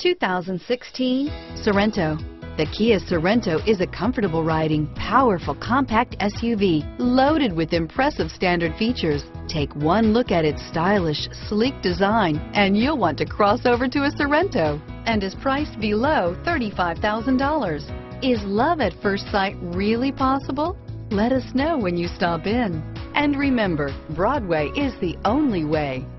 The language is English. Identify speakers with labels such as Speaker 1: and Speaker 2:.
Speaker 1: 2016 Sorento. The Kia Sorento is a comfortable riding, powerful compact SUV loaded with impressive standard features. Take one look at its stylish, sleek design and you'll want to cross over to a Sorento, and is priced below $35,000. Is love at first sight really possible? Let us know when you stop in. And remember, Broadway is the only way.